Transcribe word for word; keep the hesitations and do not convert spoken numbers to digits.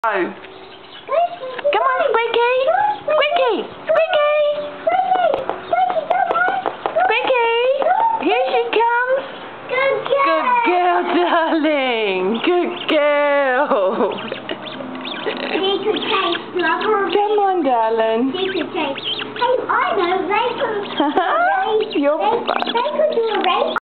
Come on, Squeaky! Squeaky! Squeaky! Squeaky! Here she comes! Good girl, darling! Good girl! They could taste strawberry. Come on, darling. They could taste. Hey, I know, they could. You're they, they could do a race.